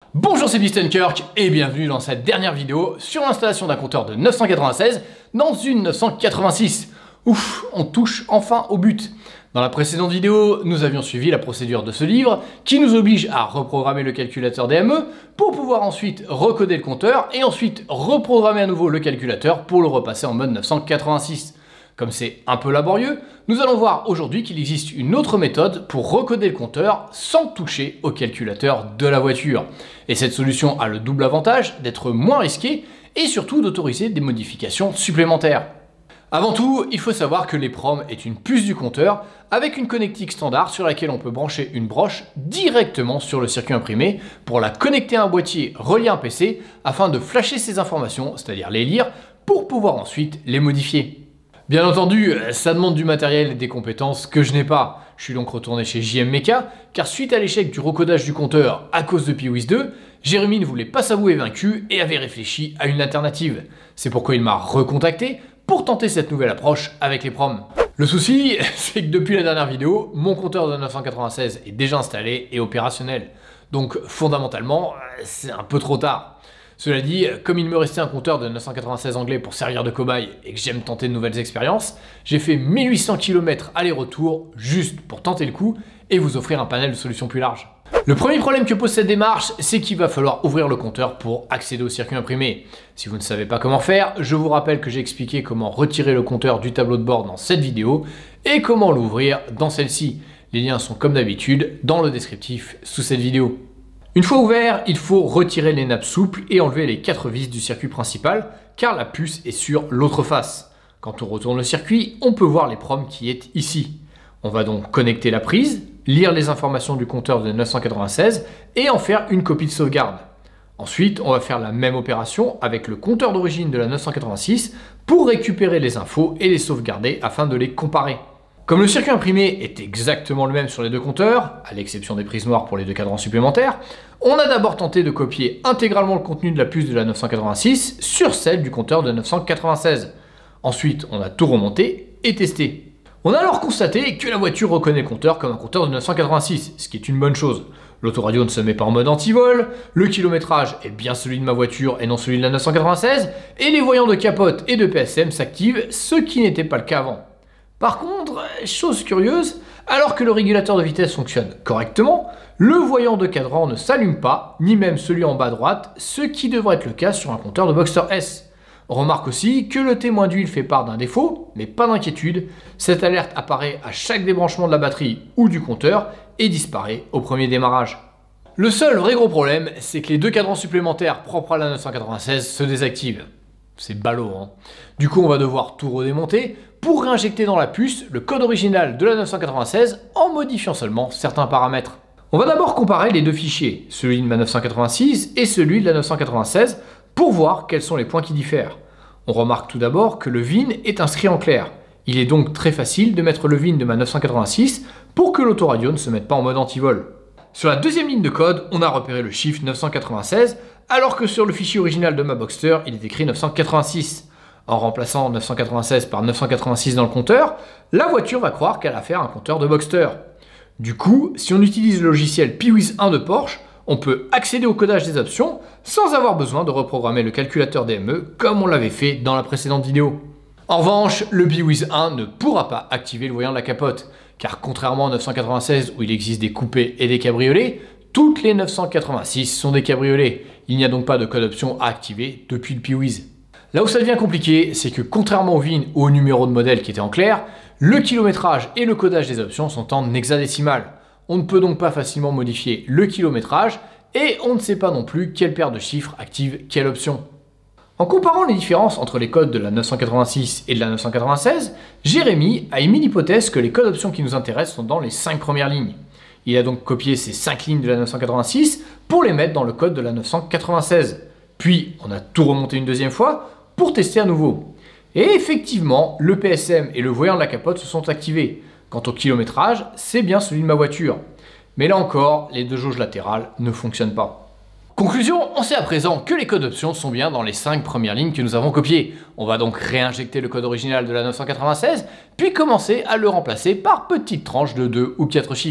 Bonjour, c'est Kirk et bienvenue dans cette dernière vidéo sur l'installation d'un compteur de 996 dans une 986. Ouf, on touche enfin au but. Dans la précédente vidéo, nous avions suivi la procédure de ce livre qui nous oblige à reprogrammer le calculateur DME pour pouvoir ensuite recoder le compteur et ensuite reprogrammer à nouveau le calculateur pour le repasser en mode 986. Comme c'est un peu laborieux, nous allons voir aujourd'hui qu'il existe une autre méthode pour recoder le compteur sans toucher au calculateur de la voiture. Et cette solution a le double avantage d'être moins risquée et surtout d'autoriser des modifications supplémentaires. Avant tout, il faut savoir que l'EEPROM est une puce du compteur avec une connectique standard sur laquelle on peut brancher une broche directement sur le circuit imprimé pour la connecter à un boîtier relié à un PC afin de flasher ces informations, c'est-à-dire les lire, pour pouvoir ensuite les modifier. Bien entendu, ça demande du matériel et des compétences que je n'ai pas. Je suis donc retourné chez JM Mecha, car suite à l'échec du recodage du compteur à cause de Piwis 2, Jérémy ne voulait pas s'avouer vaincu et avait réfléchi à une alternative. C'est pourquoi il m'a recontacté pour tenter cette nouvelle approche avec l'EEPROM. Le souci, c'est que depuis la dernière vidéo, mon compteur de 996 est déjà installé et opérationnel. Donc fondamentalement, c'est un peu trop tard. Cela dit, comme il me restait un compteur de 996 anglais pour servir de cobaye et que j'aime tenter de nouvelles expériences, j'ai fait 1800 km aller-retour juste pour tenter le coup et vous offrir un panel de solutions plus large. Le premier problème que pose cette démarche, c'est qu'il va falloir ouvrir le compteur pour accéder au circuit imprimé. Si vous ne savez pas comment faire, je vous rappelle que j'ai expliqué comment retirer le compteur du tableau de bord dans cette vidéo et comment l'ouvrir dans celle-ci. Les liens sont comme d'habitude dans le descriptif sous cette vidéo. Une fois ouvert, il faut retirer les nappes souples et enlever les 4 vis du circuit principal car la puce est sur l'autre face. Quand on retourne le circuit, on peut voir l'EEPROM qui est ici. On va donc connecter la prise, lire les informations du compteur de 996 et en faire une copie de sauvegarde. Ensuite, on va faire la même opération avec le compteur d'origine de la 986 pour récupérer les infos et les sauvegarder afin de les comparer. Comme le circuit imprimé est exactement le même sur les deux compteurs, à l'exception des prises noires pour les deux cadrans supplémentaires, on a d'abord tenté de copier intégralement le contenu de la puce de la 986 sur celle du compteur de 996. Ensuite, on a tout remonté et testé. On a alors constaté que la voiture reconnaît le compteur comme un compteur de 986, ce qui est une bonne chose. L'autoradio ne se met pas en mode anti-vol, le kilométrage est bien celui de ma voiture et non celui de la 996, et les voyants de capote et de PSM s'activent, ce qui n'était pas le cas avant. Par contre, chose curieuse, alors que le régulateur de vitesse fonctionne correctement, le voyant de cadran ne s'allume pas, ni même celui en bas à droite, ce qui devrait être le cas sur un compteur de Boxster S. On remarque aussi que le témoin d'huile fait part d'un défaut, mais pas d'inquiétude, cette alerte apparaît à chaque débranchement de la batterie ou du compteur et disparaît au premier démarrage. Le seul vrai gros problème, c'est que les deux cadrans supplémentaires propres à la 996 se désactivent. C'est ballot, hein. Du coup, on va devoir tout redémonter pour réinjecter dans la puce le code original de la 996 en modifiant seulement certains paramètres. On va d'abord comparer les deux fichiers, celui de ma 986 et celui de la 996, pour voir quels sont les points qui diffèrent. On remarque tout d'abord que le VIN est inscrit en clair. Il est donc très facile de mettre le VIN de ma 986 pour que l'autoradio ne se mette pas en mode anti-vol. Sur la deuxième ligne de code, on a repéré le chiffre 996, alors que sur le fichier original de ma Boxster, il est écrit 986. En remplaçant 996 par 986 dans le compteur, la voiture va croire qu'elle a affaire à un compteur de Boxster. Du coup, si on utilise le logiciel Piwis 1 de Porsche, on peut accéder au codage des options sans avoir besoin de reprogrammer le calculateur DME comme on l'avait fait dans la précédente vidéo. En revanche, le Piwis 1 ne pourra pas activer le voyant de la capote, car contrairement au 996 où il existe des coupés et des cabriolets, toutes les 986 sont des cabriolets. Il n'y a donc pas de code option à activer depuis le Piwis. Là où ça devient compliqué, c'est que contrairement au VIN ou au numéro de modèle qui était en clair, le kilométrage et le codage des options sont en hexadécimal. On ne peut donc pas facilement modifier le kilométrage et on ne sait pas non plus quelle paire de chiffres active quelle option. En comparant les différences entre les codes de la 986 et de la 996, Jérémy a émis l'hypothèse que les codes options qui nous intéressent sont dans les 5 premières lignes. Il a donc copié ces 5 lignes de la 986 pour les mettre dans le code de la 996. Puis on a tout remonté une deuxième fois pour tester à nouveau. Et effectivement, le PSM et le voyant de la capote se sont activés. Quant au kilométrage, c'est bien celui de ma voiture. Mais là encore, les deux jauges latérales ne fonctionnent pas. Conclusion, on sait à présent que les codes options sont bien dans les 5 premières lignes que nous avons copiées. On va donc réinjecter le code original de la 996, puis commencer à le remplacer par petites tranches de 2 ou 4 chiffres.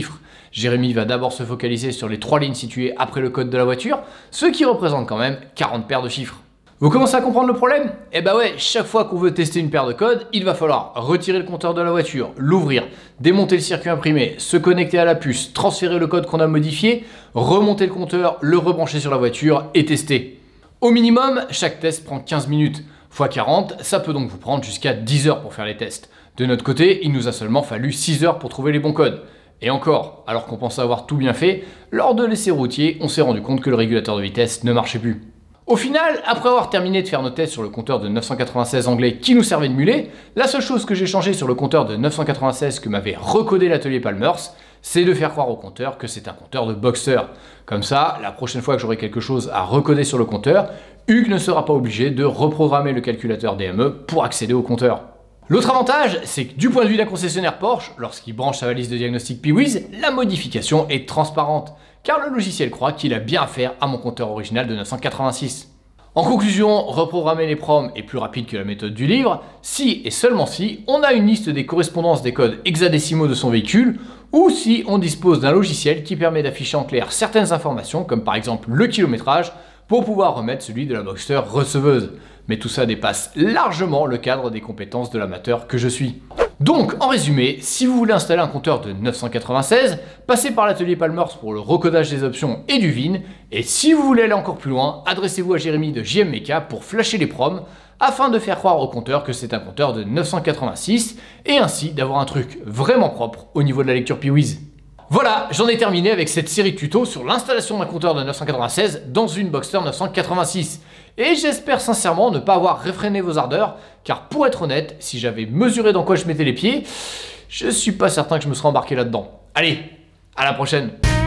Jérémy va d'abord se focaliser sur les 3 lignes situées après le code de la voiture, ce qui représente quand même 40 paires de chiffres. Vous commencez à comprendre le problème? Eh bah ouais, chaque fois qu'on veut tester une paire de codes, il va falloir retirer le compteur de la voiture, l'ouvrir, démonter le circuit imprimé, se connecter à la puce, transférer le code qu'on a modifié, remonter le compteur, le rebrancher sur la voiture et tester. Au minimum, chaque test prend 15 minutes. X 40, ça peut donc vous prendre jusqu'à 10 heures pour faire les tests. De notre côté, il nous a seulement fallu 6 heures pour trouver les bons codes. Et encore, alors qu'on pensait avoir tout bien fait, lors de l'essai routier, on s'est rendu compte que le régulateur de vitesse ne marchait plus. Au final, après avoir terminé de faire nos tests sur le compteur de 996 anglais qui nous servait de mulet, la seule chose que j'ai changé sur le compteur de 996 que m'avait recodé l'atelier Palmers, c'est de faire croire au compteur que c'est un compteur de Boxster. Comme ça, la prochaine fois que j'aurai quelque chose à recoder sur le compteur, Hugues ne sera pas obligé de reprogrammer le calculateur DME pour accéder au compteur. L'autre avantage, c'est que du point de vue d'un concessionnaire Porsche, lorsqu'il branche sa valise de diagnostic Piwiz, la modification est transparente, car le logiciel croit qu'il a bien affaire à mon compteur original de 986. En conclusion, reprogrammer les proms est plus rapide que la méthode du livre, si et seulement si on a une liste des correspondances des codes hexadécimaux de son véhicule, ou si on dispose d'un logiciel qui permet d'afficher en clair certaines informations, comme par exemple le kilométrage, pour pouvoir remettre celui de la Boxster receveuse. Mais tout ça dépasse largement le cadre des compétences de l'amateur que je suis. Donc, en résumé, si vous voulez installer un compteur de 996, passez par l'atelier Palmers pour le recodage des options et du VIN, et si vous voulez aller encore plus loin, adressez-vous à Jérémy de JM Mecha pour flasher les proms, afin de faire croire au compteur que c'est un compteur de 986, et ainsi d'avoir un truc vraiment propre au niveau de la lecture Piwiz. Voilà, j'en ai terminé avec cette série de tutos sur l'installation d'un compteur de 996 dans une Boxster 986. Et j'espère sincèrement ne pas avoir réfréné vos ardeurs, car pour être honnête, si j'avais mesuré dans quoi je mettais les pieds, je suis pas certain que je me serais embarqué là-dedans. Allez, à la prochaine!